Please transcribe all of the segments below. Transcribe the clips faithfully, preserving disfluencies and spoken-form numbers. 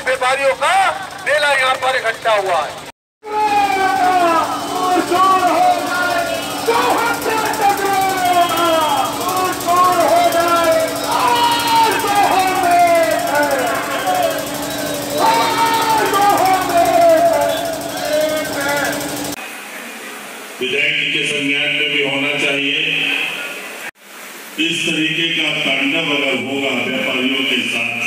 व्यापारियों का मेला यहाँ पर इकट्ठा हुआ है। विधायक जी के संज्ञान में भी होना चाहिए। इस तरीके का तांडव अगर होगा व्यापारियों के साथ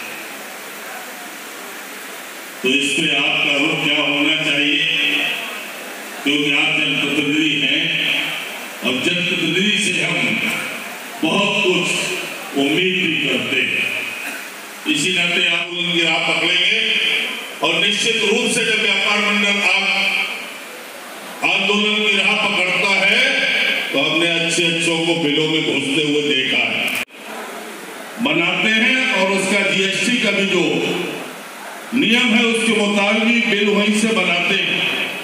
तो इस पे आपका रुख क्या होना चाहिए, क्योंकि आप जनप्रतिनिधि हैं और जनप्रतिनिधि से हम बहुत कुछ उम्मीद भी करते हैं। इसी नाते आप उनकी राह पकड़ेंगे और निश्चित रूप से जब व्यापार मंडल आप आंदोलन की राह पकड़ता है तो हमने अच्छे अच्छों को बिलों में घुसते हुए देखा है, बनाते हैं और उसका जीएसटी का भी जो नियम है उसके मुताबिक बिल वहीं से बनाते हैं।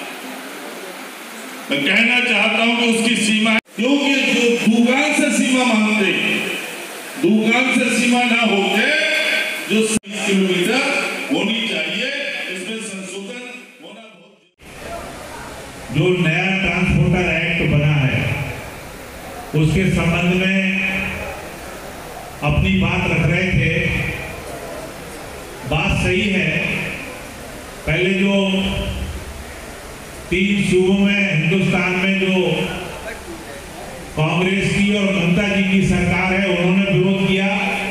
मैं कहना चाहता हूं कि उसकी सीमा, क्योंकि जो दुकान से सीमा मानते दुकान से सीमा ना होते जो साठ किलोमीटर होनी चाहिए, इसमें संशोधन होना बहुत। जो नया ट्रांसपोर्टर एक्ट बना है उसके संबंध में अपनी बात रख रहे थे। बात सही है। पहले जो तीन सूबों में हिंदुस्तान में जो कांग्रेस की और ममता जी की सरकार है उन्होंने विरोध किया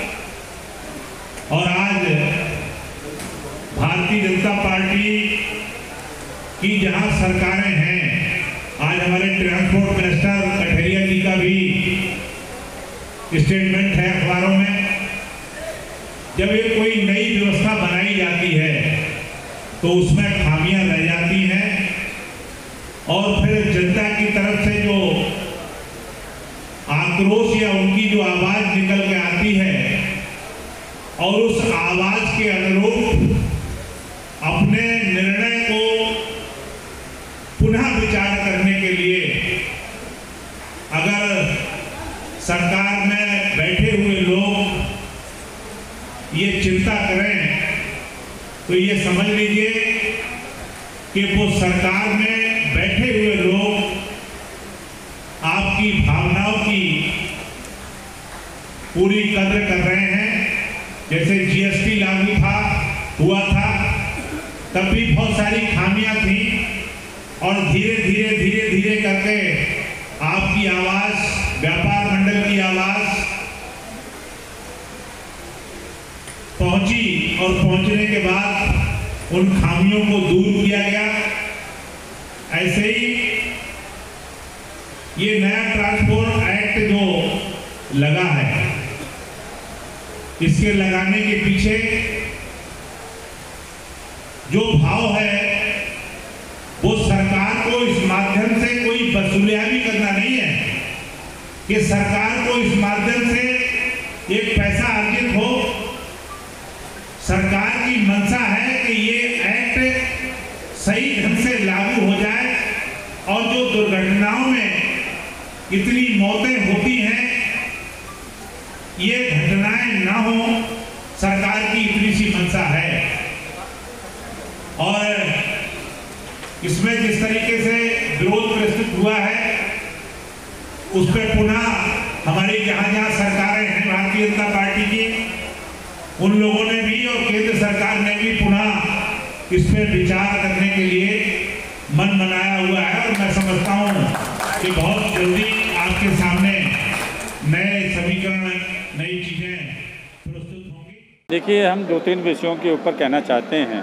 और आज भारतीय जनता पार्टी की जहां सरकारें हैं, आज हमारे ट्रांसपोर्ट मिनिस्टर कठेरिया जी का भी स्टेटमेंट है अखबारों में। जब ये कोई नई व्यवस्था बनाई जाती है तो उसमें खामियां रह जाती हैं और फिर जनता की तरफ से जो आक्रोश या उनकी जो आवाज निकल के आती है और उस आवाज के अनुरूप अपने निर्णय को पुनः विचार करने के लिए अगर सरकार में बैठे हुए लोग ये चिंता करें तो ये समझ लीजिए कि वो सरकार में बैठे हुए लोग आपकी भावनाओं की पूरी कद्र कर रहे हैं। जैसे जीएसटी लागू था हुआ था तब भी बहुत सारी खामियां थी और धीरे धीरे धीरे धीरे करके आपकी आवाज, व्यापार मंडल की आवाज पहुंची और पहुंचने के बाद उन खामियों को दूर किया गया। ऐसे ही ये नया ट्रांसपोर्ट एक्ट जो लगा है, इसके लगाने के पीछे जो भाव है वो सरकार को इस माध्यम से कोई वसूलियाबी करना नहीं है कि सरकार को इस माध्यम से एक पैसा अर्जित हो। सरकार की मंशा है कि ये एक्ट सही ढंग से लागू हो जाए और जो दुर्घटनाओं में इतनी मौतें होती हैं ये घटनाएं ना हो, सरकार की इतनी सी मंशा है। और इसमें जिस तरीके से विरोध प्रस्तुत हुआ है उस पर पुनः हमारी जहां जहां सरकारें हैं भारतीय जनता पार्टी की, उन लोगों ने भी और केंद्र सरकार ने भी पुनः इस पर विचार करने के लिए मन बनाया हुआ है और मैं समझता हूं कि बहुत जल्दी आपके सामने नए समीकरण, नई चीजें प्रस्तुत होंगी। देखिए, हम दो तीन विषयों के ऊपर कहना चाहते हैं।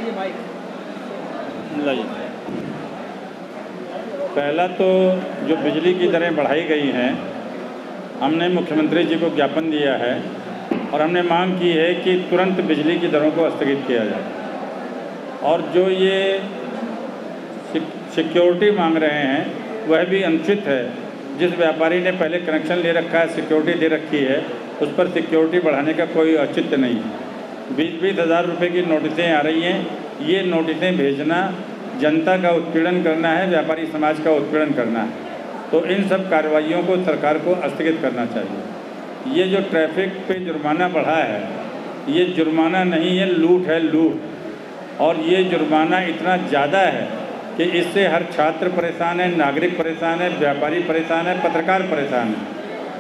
पहला तो जो बिजली की दरें बढ़ाई गई हैं, हमने मुख्यमंत्री जी को ज्ञापन दिया है और हमने मांग की है कि तुरंत बिजली की दरों को स्थगित किया जाए। और जो ये सिक्योरिटी मांग रहे हैं वह भी अनुचित है। जिस व्यापारी ने पहले कनेक्शन ले रखा है, सिक्योरिटी दे रखी है, उस पर सिक्योरिटी बढ़ाने का कोई औचित्य नहीं है। बीस बीस हज़ार रुपये की नोटिसें आ रही हैं। ये नोटिसें भेजना जनता का उत्पीड़न करना है, व्यापारी समाज का उत्पीड़न करना है। तो इन सब कार्रवाइयों को सरकार को स्थगित करना चाहिए। ये जो ट्रैफिक पे जुर्माना बढ़ा है ये जुर्माना नहीं है, लूट है, लूट। और ये जुर्माना इतना ज़्यादा है कि इससे हर छात्र परेशान है, नागरिक परेशान है, व्यापारी परेशान है, पत्रकार परेशान है।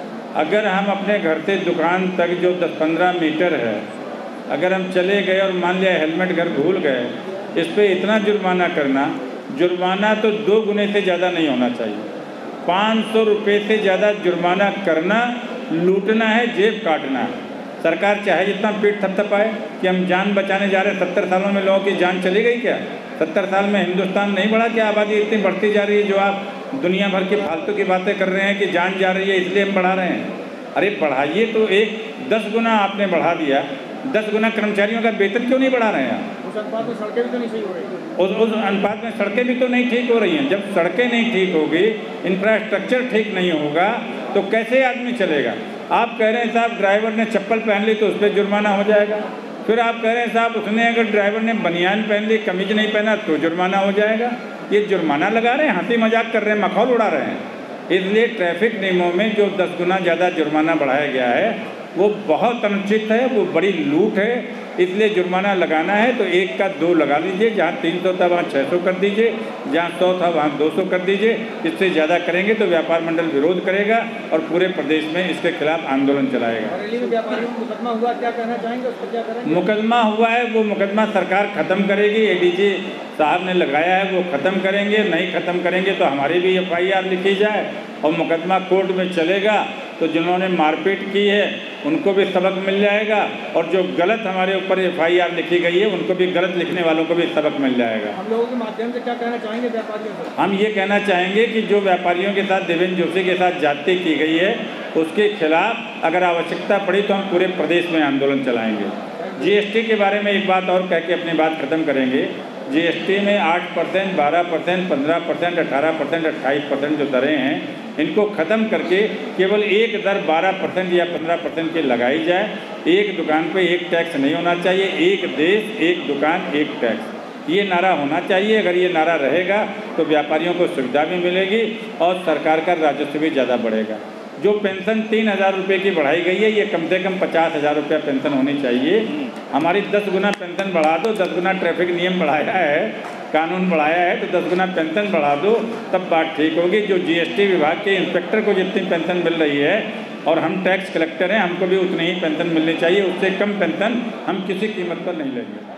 अगर हम अपने घर से दुकान तक जो दस पंद्रह मीटर है, अगर हम चले गए और मान लिया हेलमेट घर भूल गए, इस पर इतना जुर्माना करना, जुर्माना तो दो गुने से ज़्यादा नहीं होना चाहिए। पाँच सौ रुपये से ज़्यादा जुर्माना करना लूटना है, जेब काटना है। सरकार चाहे जितना पीठ थपथपाए कि हम जान बचाने जा रहे हैं, सत्तर सालों में लोगों की जान चली गई क्या? सत्तर साल में हिंदुस्तान नहीं बढ़ा क्या? आबादी इतनी बढ़ती जा रही है, जो आप दुनिया भर की फालतू की बातें कर रहे हैं कि जान जा रही है इसलिए हम बढ़ा रहे हैं। अरे बढ़ाइए तो, एक दस गुना आपने बढ़ा दिया, दस गुना कर्मचारियों का वेतन क्यों नहीं बढ़ा रहे हैं आप? उस अनुपात में सड़कें भी तो नहीं सही हो रही, उस उस अनुपात में सड़कें भी तो नहीं ठीक हो रही हैं। जब सड़कें नहीं ठीक होगी, इंफ्रास्ट्रक्चर ठीक नहीं होगा, तो कैसे आदमी चलेगा? आप कह रहे हैं साहब ड्राइवर ने चप्पल पहन ली तो उस पर जुर्माना हो जाएगा। फिर आप कह रहे हैं साहब उसने अगर ड्राइवर ने बनियान पहन ली, कमीज नहीं पहना तो जुर्माना हो जाएगा। ये जुर्माना लगा रहे हैं, हंसी मजाक कर रहे हैं, मखौल उड़ा रहे हैं। इसलिए ट्रैफिक नियमों में जो दस गुना ज़्यादा जुर्माना बढ़ाया गया है वो बहुत अनुचित है, वो बड़ी लूट है। इसलिए जुर्माना लगाना है तो एक का दो लगा लीजिए, जहाँ तीन सौ था वहाँ छः सौ कर दीजिए, जहाँ सौ था वहाँ दो सौ कर दीजिए। इससे ज़्यादा करेंगे तो व्यापार मंडल विरोध करेगा और पूरे प्रदेश में इसके खिलाफ आंदोलन चलाएगा। बरेली में व्यापारियों को मुकदमा हुआ, क्या कहना चाहेंगे, उस पर क्या करेंगे? मुकदमा हुआ है, वो मुकदमा सरकार ख़त्म करेगी, एडीजी साहब ने लगाया है, वो ख़त्म करेंगे। नहीं ख़त्म करेंगे तो हमारी भी एफ आई आर लिखी जाए और मुकदमा कोर्ट में चलेगा, तो जिन्होंने मारपीट की है उनको भी सबक मिल जाएगा और जो गलत हमारे ऊपर एफ आई आर लिखी गई है उनको भी, गलत लिखने वालों को भी सबक मिल जाएगा। हम लोगों के माध्यम से क्या कहना चाहेंगे व्यापारियों से? हम ये कहना चाहेंगे कि जो व्यापारियों के साथ देवेंद्र जोशी के साथ जाति की गई है उसके खिलाफ अगर आवश्यकता पड़ी तो हम पूरे प्रदेश में आंदोलन चलाएंगे। जी एस टी के बारे में एक बात और कह के अपनी बात ख़त्म करेंगे। जी एस टी में आठ परसेंट, बारह परसेंट, पंद्रह परसेंट, अठारह परसेंट, अट्ठाईस परसेंट जो दरें हैं, इनको ख़त्म करके केवल एक दर बारह परसेंट या पंद्रह परसेंट की लगाई जाए। एक दुकान पे एक टैक्स नहीं होना चाहिए, एक देश एक दुकान एक टैक्स, ये नारा होना चाहिए। अगर ये नारा रहेगा तो व्यापारियों को सुविधा भी मिलेगी और सरकार का राजस्व भी ज़्यादा बढ़ेगा। जो पेंशन तीन हज़ार रुपये की बढ़ाई गई है, ये कम से कम पचास हज़ार रुपया पेंशन होनी चाहिए। हमारी दस गुना पेंशन बढ़ा दो, दस गुना ट्रैफिक नियम बढ़ाया है, कानून बढ़ाया है, तो दस गुना पेंशन बढ़ा दो, तब बात ठीक होगी। जो जी एस टी विभाग के इंस्पेक्टर को जितनी पेंशन मिल रही है और हम टैक्स कलेक्टर हैं, हमको भी उतनी ही पेंशन मिलनी चाहिए। उससे कम पेंशन हम किसी कीमत पर नहीं लेंगे।